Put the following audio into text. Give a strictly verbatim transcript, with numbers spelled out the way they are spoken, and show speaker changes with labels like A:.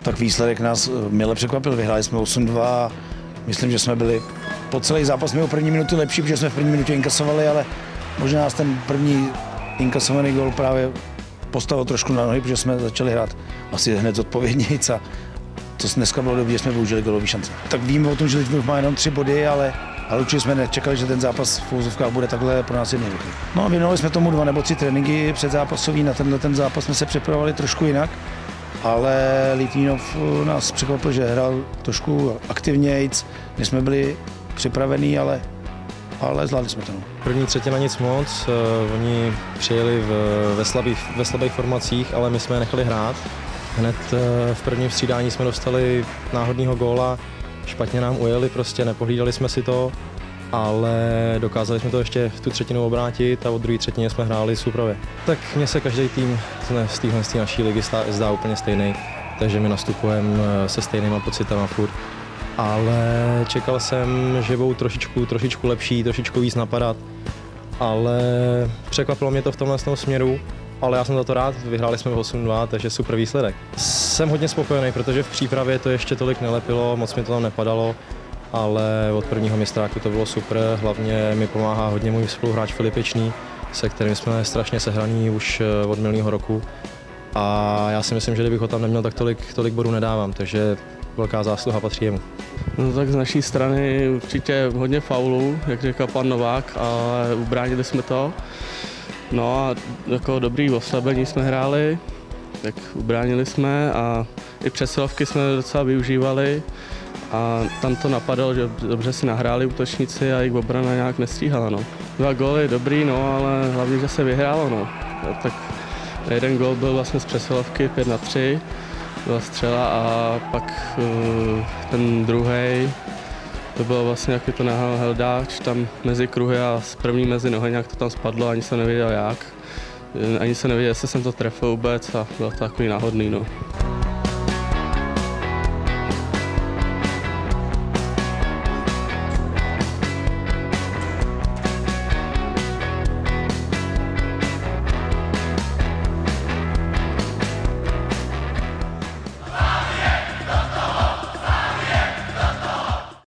A: Tak výsledek nás mile překvapil. Vyhráli jsme osm dva. Myslím, že jsme byli po celý zápas mimo první minutu lepší, protože jsme v první minutě inkasovali, ale možná nás ten první inkasovaný gól právě postavil trošku na nohy, protože jsme začali hrát asi hned zodpovědnějc a to dneska bylo dobře, že jsme využili gólový šance. Tak víme o tom, že Litvínov má jenom tři body, ale, ale určitě jsme nečekali, že ten zápas v úvozovkách bude takhle pro nás jednoduchý. No a věnovali jsme tomu dva nebo tři tréninky předzápasový, na tenhle ten zápas jsme se připravovali trošku jinak, ale Litvínov nás překvapil, že hrál trošku aktivnějc, my jsme byli připravení, ale ale zvládli jsme to.
B: První třetina nic moc, uh, oni přijeli v, ve, slabých, ve slabých formacích, ale my jsme je nechali hrát. Hned uh, v prvním střídání jsme dostali náhodného góla, špatně nám ujeli, prostě nepohlídali jsme si to, ale dokázali jsme to ještě v tu třetinu obrátit a od druhé třetině jsme hráli soupravě. Tak mně se každý tým z téhle naší ligy zdá úplně stejný, takže my nastupujeme se stejnýma pocitama furt. Ale čekal jsem, že budou trošičku, trošičku lepší, trošičku víc napadat, ale překvapilo mě to v tomhle směru, ale já jsem za to rád, vyhráli jsme osm dva, takže super výsledek. Jsem hodně spokojený, protože v přípravě to ještě tolik nelepilo, moc mi to tam nepadalo, ale od prvního mistráku to bylo super, hlavně mi pomáhá hodně můj spoluhráč Filipečný, se kterým jsme strašně sehraní už od minulého roku a já si myslím, že kdybych ho tam neměl, tak tolik, tolik bodů nedávám, takže velká zásluha patří jemu.
C: No tak z naší strany určitě hodně faulů, jak říkal pan Novák, ale ubránili jsme to. No a jako dobrý oslabení jsme hráli, tak ubránili jsme a i přesilovky jsme docela využívali a tam to napadlo, že dobře si nahráli útočníci a jejich obrana nějak nestříhala. No. Dva góly dobrý, no, ale hlavně, že se vyhrálo. No. Tak jeden gól byl vlastně z přesilovky pět na tři. Byla střela a pak uh, ten druhý, to bylo vlastně, jak je to nahal Heldáč, tam mezi kruhy a z první mezi nohy nějak to tam spadlo, ani se nevěděl jak. Ani se nevěděl, jestli jsem to trefil vůbec a bylo to takový náhodný. No.